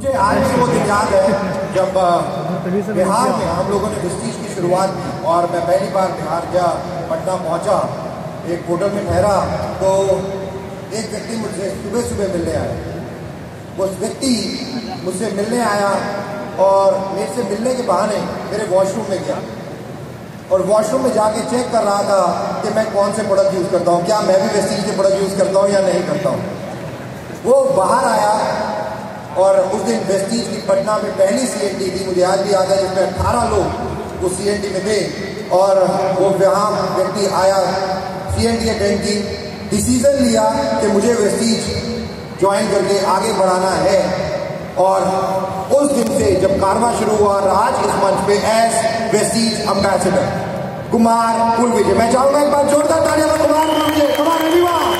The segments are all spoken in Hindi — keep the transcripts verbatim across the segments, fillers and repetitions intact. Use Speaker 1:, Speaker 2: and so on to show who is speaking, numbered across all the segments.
Speaker 1: मुझे आज भी वो दिन याद है जब बिहार में हम लोगों ने वेस्टीज की शुरुआत की और मैं पहली बार बिहार गया, पटना पहुंचा, एक होटल में ठहरा तो एक व्यक्ति मुझसे सुबह सुबह मिलने आया। उस व्यक्ति मुझसे मिलने आया और मेरे से मिलने के बहाने मेरे वॉशरूम में गया और वॉशरूम में जाके चेक कर रहा था कि मैं कौन से प्रोडक्ट यूज़ करता हूँ, क्या मैं भी वेस्टीज के प्रोडक्ट यूज़ करता हूँ या नहीं करता हूँ। वो बाहर आया और उस दिन वेस्टीज की पटना में पहली सी एन डी थी, मुझे आज भी याद है, जिसमें अठारह लोग उस सी एन डी में थे और वो वहाँ व्यक्ति आया, सी एन डी अटेंड की, डिसीजन लिया कि मुझे वेस्टीज ज्वाइन करके आगे बढ़ाना है और उस दिन से जब कारवां शुरू हुआ और आज इस मंच पे as Vestige ambassador Kumar Kulvijay, मैं चाहूंगा एक बार जोरदार तालियां दो कुमार कुलविजय। कुमार एवरीवन,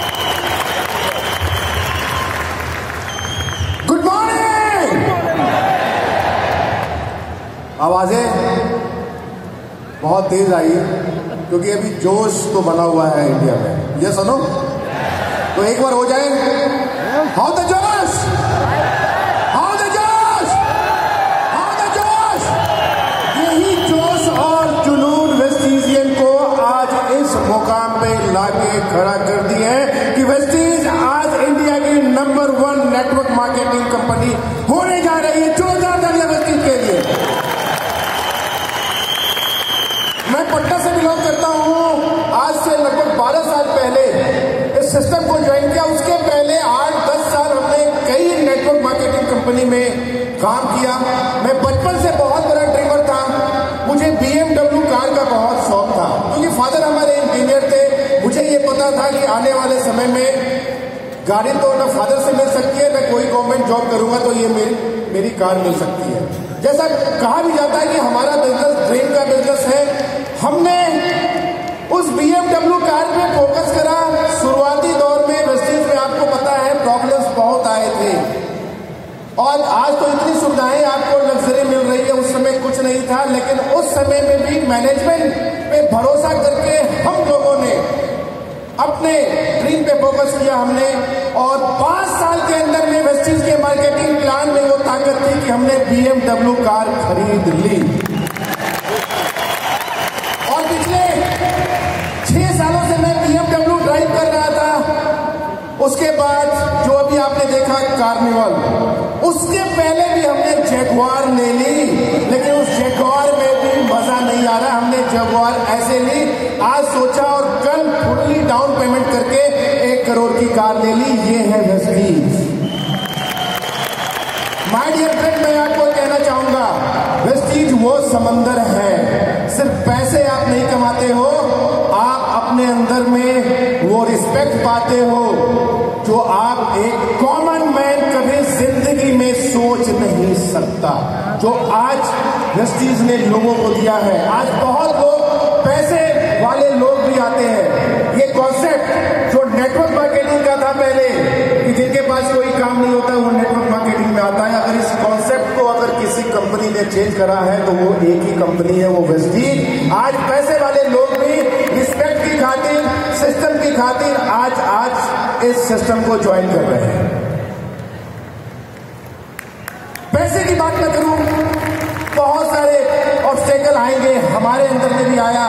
Speaker 1: गुड मॉर्निंग। आवाजें बहुत तेज आई क्योंकि अभी जोश तो बना हुआ है इंडिया में, ये सुनो तो एक बार हो जाए। हाउ द जोश, हाउ द जोश, हाउ द जोश। यही जोश और जुनून वेस्टीजियन को आज इस मुकाम पे लाके खड़ा कर दी है कि वेस्टीज आज इंडिया की number one network marketing company होने जा रही है। जोरदार तालियां वेस्टीज के लिए। मैं पटना से बिलोंग करता हूँ। आज से लगभग बारह साल पहले इस सिस्टम को ज्वाइन किया। उसके पहले आठ दस साल हमने कई नेटवर्क मार्केटिंग कंपनी में काम किया। मैं बचपन से बहुत बड़ा ड्रीमर था, मुझे बी एम डब्ल्यू कार का बहुत शौक था क्योंकि फादर हमारे इंजीनियर थे। मुझे ये पता था कि आने वाले समय में गाड़ी तो ना फादर से मिल सकती है, मैं कोई गवर्नमेंट जॉब करूंगा तो ये मेरी मेरी कार मिल सकती है। जैसा कहा भी जाता है कि हमारा बिजनेस ड्रीम का बिजनेस है। हमने उस बी एम डब्ल्यू कार पे फोकस करा। शुरुआती दौर में वेस्टीज में आपको पता है प्रॉब्लम्स बहुत आए थे और आज तो इतनी सुविधाएं आपको लग्जरी मिल रही है, उस समय कुछ नहीं था। लेकिन उस समय में भी मैनेजमेंट पे भरोसा करके हम लोगों ने अपने ड्रीम पे फोकस किया हमने और पांच साल के अंदर में वेस्टीज के मार्केटिंग प्लान में वो ताकत थी कि हमने बी एम डब्ल्यू कार खरीद ली। और पिछले छह सालों से मैं बी एम डब्ल्यू ड्राइव कर रहा था। उसके बाद जो अभी आपने देखा कार्निवल, उसके पहले भी हमने जैगुआर ले ली, लेकिन उस जैगुआर में भी मजा नहीं आ रहा। हमने जैगुआर ऐसे ली, आज सोचा और कल फुल्ली डाउन पेमेंट करके एक करोड़ की कार ले ली। ये है वेस्टीज। माय डियर फ्रेंड, मैं आपको कहना चाहूंगा वेस्टीज वो समंदर है। सिर्फ पैसे आप नहीं कमाते हो, आप अपने अंदर में वो रिस्पेक्ट पाते हो जो आप एक कॉमन मैन कभी जिंदगी में सोच नहीं सकता, जो आज वेस्टीज ने लोगों को दिया है। आज बहुत लोग पैसे वाले लोग भी आते हैं। ये कॉन्सेप्ट जो नेटवर्क मार्केटिंग का था पहले कि जिनके पास कोई काम नहीं होता वो नेटवर्क मार्केटिंग में आता है, अगर इस कॉन्सेप्ट को अगर किसी कंपनी ने चेंज करा है तो वो एक ही कंपनी है, वो वेस्टीज। आज पैसे वाले लोग भी रिस्पेक्ट की खातिर, सिस्टम की खातिर आज आज इस सिस्टम को ज्वाइन कर रहे हैं। पैसे की बात मैं करूं, बहुत सारे ऑब्स्टेकल आएंगे, हमारे अंदर में भी आया।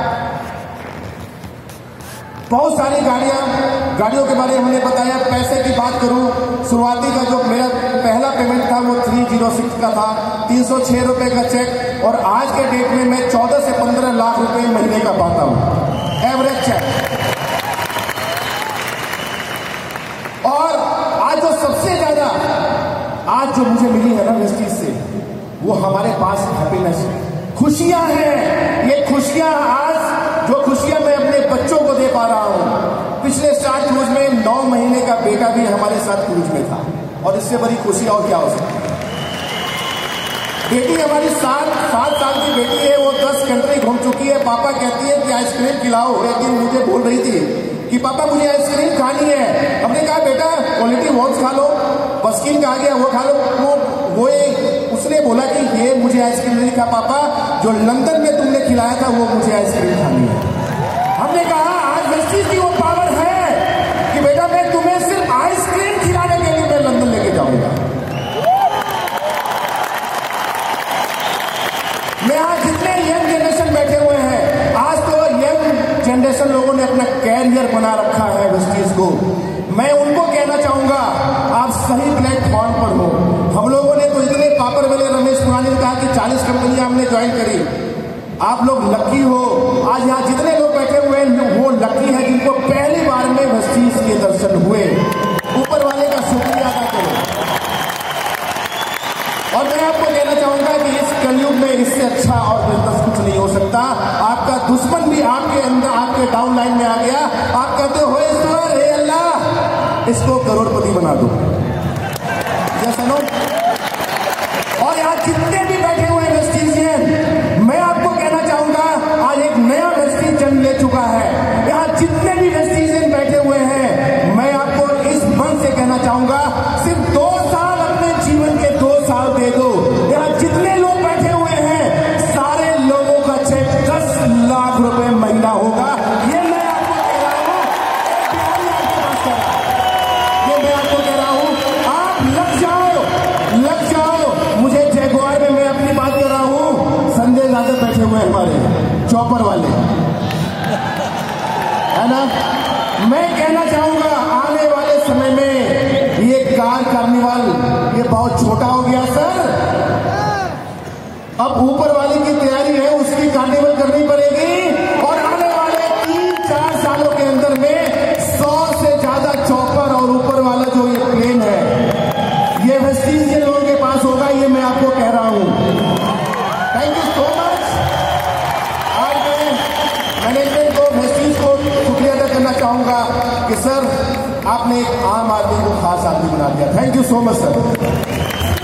Speaker 1: बहुत सारी गाड़ियां गाड़ियों के बारे में हमने बताया। पैसे की बात करूं, शुरुआती का जो मेरा पहला पेमेंट था वो तीन सौ छह का था, तीन सौ छह रुपए का चेक, और आज के डेट में मैं चौदह से पंद्रह लाख रुपए महीने का पाता हूं एवरेज चेक। और आज जो सबसे ज्यादा आज जो मुझे मिली है ना वेस्टीज से, वो हमारे पास हैप्पीनेस है, खुशियां हैं। ये खुशियां आज जो खुशियां मैं अपने बच्चों को दे पा रहा हूं। पिछले स्टार क्रूज में नौ महीने का बेटा भी हमारे साथ क्रूज में था और इससे बड़ी खुशी और क्या हो सकती है। बेटी हमारी सात सात साल की बेटी है, वो दस कंट्री घूम चुकी है। पापा कहती है कि आइसक्रीम खिलाओ, एक दिन मुझे बोल रही थी कि पापा मुझे आइसक्रीम खानी है। हमने कहा बेटा क्वालिटी वॉल्स खा लो, बस्किन का आ गया वो खा लो। वो वो उसने बोला कि ये मुझे आइसक्रीम नहीं खा पापा, जो लंदन में तुमने खिलाया था वो मुझे आइसक्रीम खानी है। हमने कहा आज वेस्टीज की वो पावर है कि बेटा मैं तुम्हें सिर्फ आइसक्रीम खिलाने के लिए मैं लंदन लेके जाऊंगा। जनरेशन लोगों ने अपना कैरियर बना रखा है वेस्टीज को। मैं उनको कहना चाहूंगा, आप सही प्लेटफॉर्म पर हो। हम लोगों ने तो इतने पापड़ बेले, रमेश पुरानी ने कहा कि चालीस कंपनियां हमने ज्वाइन करी। आप लोग लकी हो, आज यहाँ जितने लोग बैठे हुए हैं वो लकी है जिनको पहली बार में वेस्टीज के दर्शन हुए। ऊपर वाले का शुक्रिया अदा करो। और मैं आपको कहना चाहूंगा कि इस कलयुग में इससे अच्छा और बिजनेस कुछ नहीं हो सकता। आपका दुश्मन भी आपके अंदर, आपके डाउन लाइन में आ गया। आप कहते हो ईश्वर, हे अल्लाह, इसको करोड़पति बना दो। Yes no. और यहाँ जितने भी बैठे हुए वेस्टीजियन, मैं आपको कहना चाहूंगा, आज एक नया वेस्टीज जन्म ले चुका है। यहाँ जितने भी वेस्टीजियन बैठे हुए हैं, मैं आपको इस मन से कहना चाहूंगा, सिर्फ दो साल अपने जीवन के दो साल दे दो। यहाँ जितने लोग बैठे हुए हैं, सारे लोगों का चेक दस लाख रुपए महीना होगा। ये मैं आपको कह रहा हूँ, आपके पास कह रहा हूं। ये मैं आपको कह रहा हूँ, आप लग जाओ, लग जाओ। मुझे जयगवार में मैं अपनी बात कर रहा हूँ, संजय यादव बैठे हुए हैं हमारे चौपर वाले, है ना। मैं कहना चाहूंगा, आने वाले समय में ये कार कार्निवल ये बहुत छोटा हो गया सर। अब ऊपर वाले की तैयारी है, उसकी कार्निवल करनी पड़ेगी। और आने वाले तीन चार सालों के अंदर में सौ से ज्यादा चौपर और ऊपर वाला जो ये प्लेन है, ये वेस्टीज के लोगों के पास होगा। ये मैं आपको कह रहा हूं। Thank you so much. आज मैं मैनेजमेंट को, वेस्टीज को शुक्रिया अदा करना चाहूंगा कि सर आपने एक आम आदमी को खास आदमी बना दिया। Thank you so much sir.